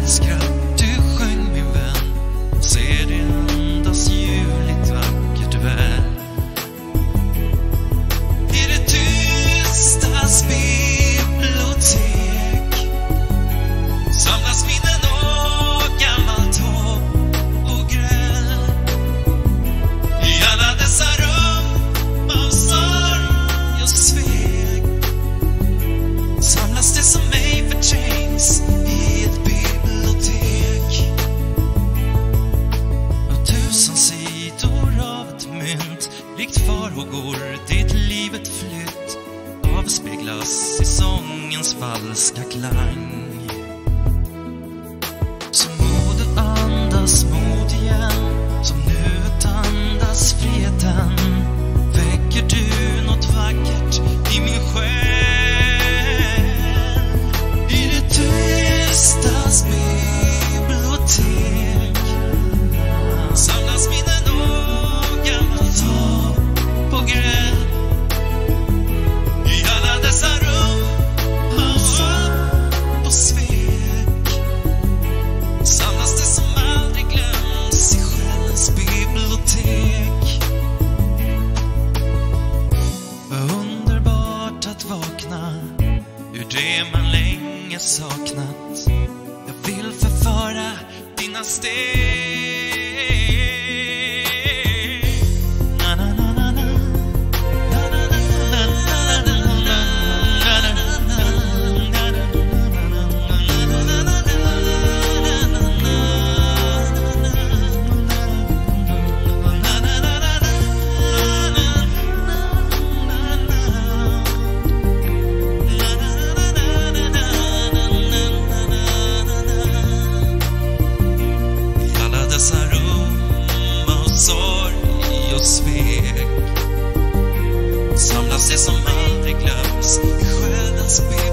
älskar du sjöng min vän, och ser det andas ljuvligt vackert väl. I det tystas bibliotek samlas minnen och gammalt hopp och gräl. I alla dessa rum av sorg och svek samlas det som ej förträngs i ett bibliotek. Och 1000 sidor av ett mynt, likt farhågor dit livet flytt, avspeglas i sångens falska klang. Som modet andas mod igen, som nuet andas friheten, väcker du något vackert i min själ. I det tystas bibliotek samlas minnen och gammalt hopp och gräl. I alla dessa rum av hopp och svek samlas det som aldrig glöms i själens bibliotek. Vad underbart att vakna ur det man länge saknat. Jag vill förföra dina steg. Na, na, na, na, na. Na, na, na, na, na, na, dessa rum av sorg och svek samlas det som aldrig glöms i själens bibliotek.